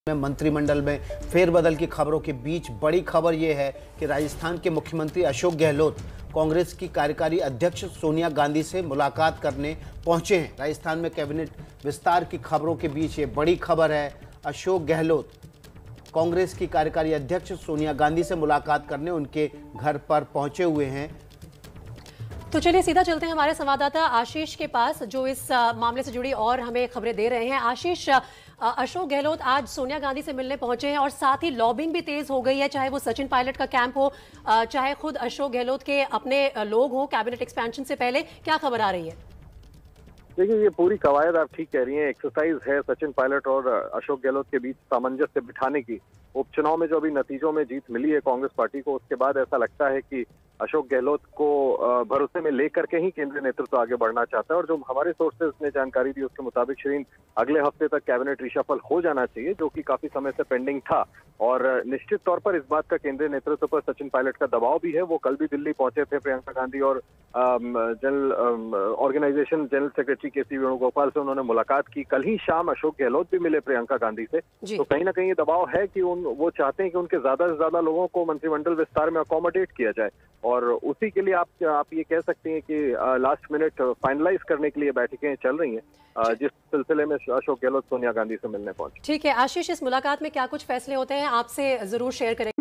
में मंत्रिमंडल में फेरबदल की खबरों के बीच बड़ी खबर यह है कि राजस्थान के मुख्यमंत्री अशोक गहलोत कांग्रेस की कार्यकारी अध्यक्ष सोनिया गांधी से मुलाकात करने पहुंचे हैं। राजस्थान में कैबिनेट विस्तार की खबरों के बीच ये बड़ी खबर है। अशोक गहलोत कांग्रेस की कार्यकारी अध्यक्ष सोनिया गांधी से मुलाकात करने उनके घर पर पहुंचे हुए हैं। तो चलिए सीधा चलते हैं हमारे संवाददाता आशीष के पास, जो इस मामले से जुड़ी और हमें खबरें दे रहे हैं। आशीष, अशोक गहलोत आज सोनिया गांधी से मिलने पहुंचे हैं और साथ ही लॉबिंग भी तेज हो गई है, चाहे वो सचिन पायलट का कैंप हो, चाहे खुद अशोक गहलोत के अपने लोग हों कैबिनेट एक्सपेंशन से पहले। क्या खबर आ रही है? देखिए, ये पूरी कवायद आप ठीक कह रही हैं, एक्सरसाइज है सचिन पायलट और अशोक गहलोत के बीच सामंजस्य बिठाने की। उपचुनाव में जो अभी नतीजों में जीत मिली है कांग्रेस पार्टी को, उसके बाद ऐसा लगता है कि अशोक गहलोत को भरोसे में लेकर के ही केंद्रीय नेतृत्व आगे बढ़ना चाहता है। और जो हमारे सोर्सेज ने जानकारी दी उसके मुताबिक श्रीन अगले हफ्ते तक कैबिनेट रिशफल हो जाना चाहिए, जो कि काफी समय से पेंडिंग था। और निश्चित तौर पर इस बात का केंद्रीय नेतृत्व पर सचिन पायलट का दबाव भी है। वो कल भी दिल्ली पहुंचे थे प्रियंका गांधी और organisation general secretary K C. Venugopal से उन्होंने मुलाकात की। कल ही शाम अशोक गहलोत भी मिले प्रियंका गांधी से। तो कहीं ना कहीं ये दबाव है कि वो चाहते हैं कि उनके ज्यादा से ज्यादा लोगों को मंत्रिमंडल विस्तार में अकोमोडेट किया जाए। और उसी के लिए आप ये कह सकते हैं कि लास्ट मिनट फाइनलाइज करने के लिए बैठकें चल रही हैं, जिस सिलसिले में अशोक गहलोत सोनिया गांधी से मिलने पहुंचे। ठीक है आशीष, इस मुलाकात में क्या कुछ फैसले होते हैं आपसे जरूर शेयर करें।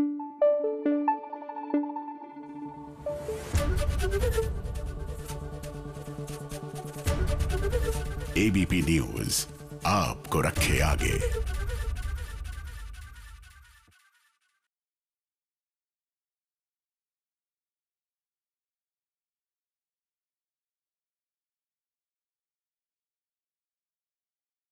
एबीपी न्यूज आपको रखे आगे।